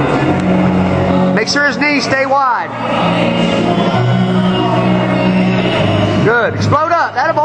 Make sure his knees stay wide. Good. Explode up. Attaboy.